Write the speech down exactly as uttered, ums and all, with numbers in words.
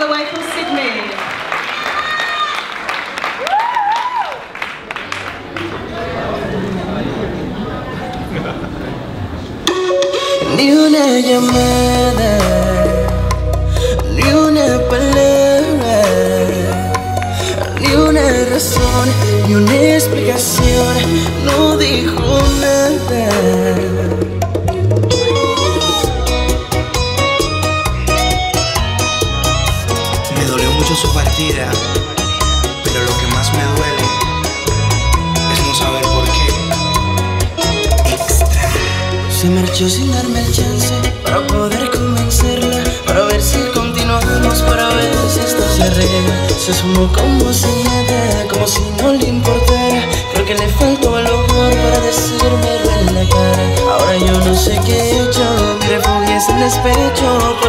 the way from Sydney. Ni una llamada, ni una palabra, ni una razón, ni una explicación, no dijo nada. Me dolió mucho su partida, pero lo que más me duele es no saber por qué. Extra. Se marchó sin darme el chance para poder convencerla, para ver si continuamos, para ver si esto se arregla. Se sumó como si nada, como si no le importara. Creo que le faltó valor para decírmelo en la cara. Ahora yo no sé qué he hecho, mi refugio es el despecho.